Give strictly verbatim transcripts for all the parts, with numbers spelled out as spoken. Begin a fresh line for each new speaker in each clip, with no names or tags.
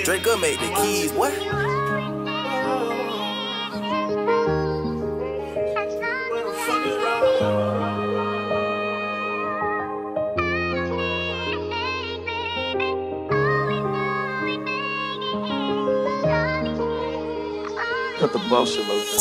Drake up make the keys, what?
Cut the bullshit, Lucas.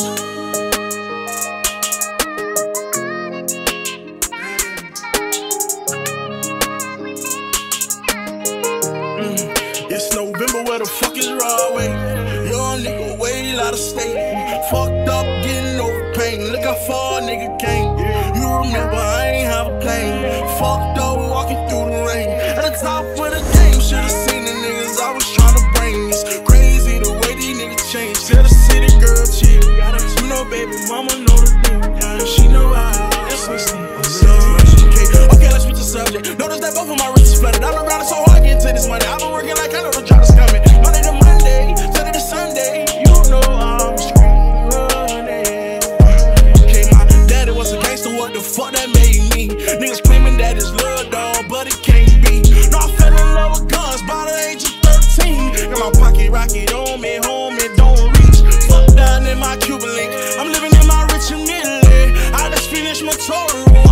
It's November, where the fuck is Broadway? Young nigga way out of state. Fucked up, getting over pain. Look how far a nigga came. You remember I ain't have a plane. Fucked up, walking through the rain. At the top of the game, should've seen the niggas I was trying to bring. It's crazy the way these niggas change. Tell the city girl chill. You know baby mama know the deal. She know how it's sixteen. Okay, let's switch the subject. Notice that both of my wrists flooded. I've been grinding so hard getting to this money. I've been working like I know the job is coming. Monday to Monday, Saturday to Sunday. You know I'm straight running. Okay, my daddy was a gangster. What the fuck that made me? Niggas claiming that it's love, dog, but it can't be. No, I fell in love with guns by the age of thirteen. Got my pocket rocket on me, home it don't reach. Fuck down in my Cuban link. I'm living in my rich and Italy. I just finished my tour.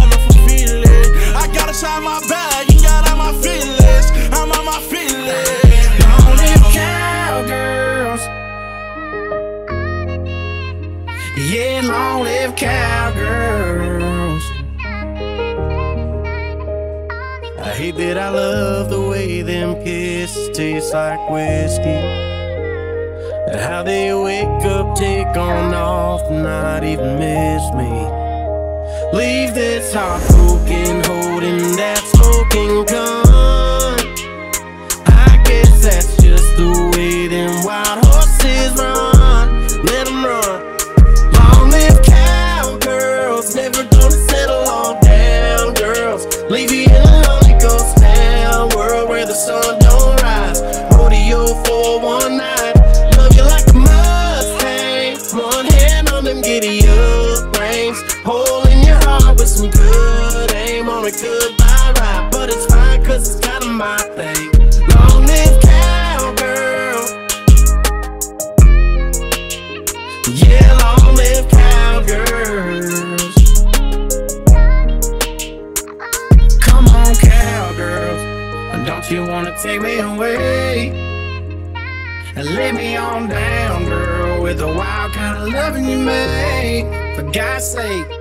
I got inside my bag, you got out my feelings. I'm on my feelings.
Long live Cowgirls. Yeah, long live Cowgirls.
I hate that I love the way them kisses taste like whiskey, and how they wake up, take on off, and not even miss me. Leave this heart broken, holding that smoking gun. I guess that's just the way them wild horses run. Let them run. Long live Cowgirls, never gonna settle on down, girls. Leave you in a Holy Ghost town, world where the sun don't rise. Rodeo for one night, love you like a Mustang. One hand on them giddy up reins, hold with some good aim on a goodbye ride. But it's fine cause it's kinda my thing. Long live Cowgirl. Yeah, long live Cowgirls. Come on Cowgirls, don't you wanna take me away and lay me on down, girl, with the wild kind of loving you made. For God's sake,